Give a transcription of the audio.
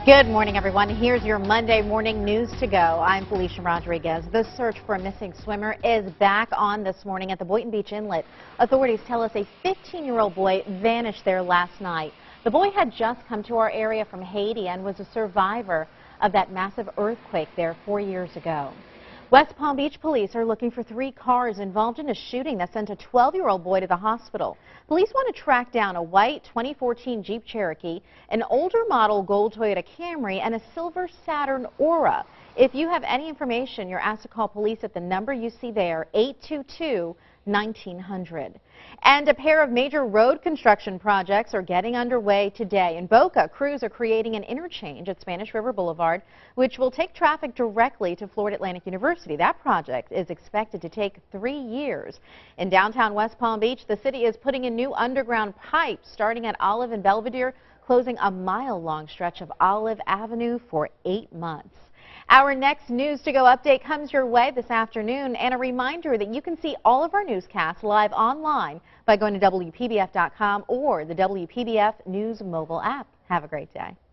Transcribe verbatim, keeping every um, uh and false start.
Good morning, everyone. Here's your Monday morning news to go. I'm Felicia Rodriguez. The search for a missing swimmer is back on this morning at the Boynton Beach Inlet. Authorities tell us a fifteen-year-old boy vanished there last night. The boy had just come to our area from Haiti and was a survivor of that massive earthquake there four years ago. West Palm Beach police are looking for three cars involved in a shooting that sent a twelve-year-old boy to the hospital. Police want to track down a white twenty fourteen Jeep Cherokee, an older model gold Toyota Camry, and a silver Saturn Aura. If you have any information, you're asked to call police at the number you see there, eight two two, nineteen hundred. And a pair of major road construction projects are getting underway today. In Boca, crews are creating an interchange at Spanish River Boulevard, which will take traffic directly to Florida Atlantic University. That project is expected to take three years. In downtown West Palm Beach, the city is putting in new underground pipes starting at Olive and Belvedere, closing a mile-long stretch of Olive Avenue for eight months. Our next News to Go update comes your way this afternoon, and a reminder that you can see all of our newscasts live online by going to W P B F dot com or the W P B F News mobile app. Have a great day.